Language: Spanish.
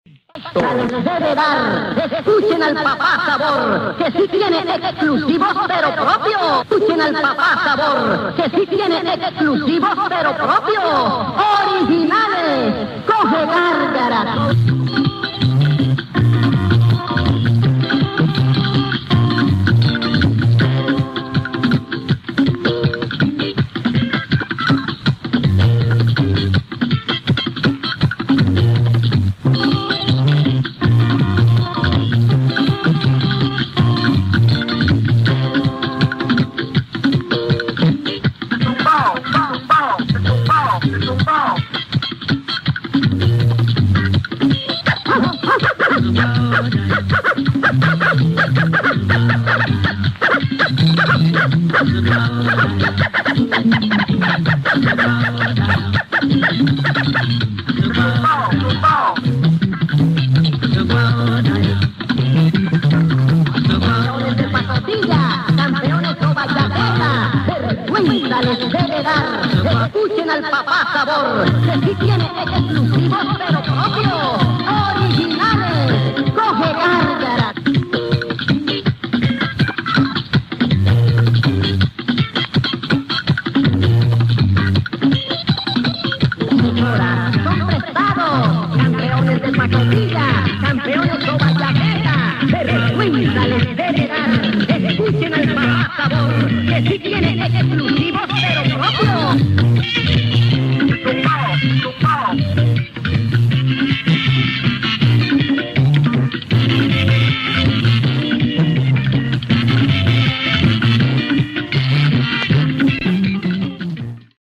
Les debe dar. Escuchen al papá Sabor, que sí tiene exclusivos pero propios. Escuchen al papá Sabor, que sí tiene exclusivos pero propios. Originales. Coge Gárgara. Escuchen al papá Sabor, que sí tiene exclusivos pero propios, originales. Coge Gárgara. Señora, son prestados, campeones de pacotilla, campeones toballaquera, vergüenza les debe dar. Escuchen al papá Sabor, que sí tiene exclusivos pero propios.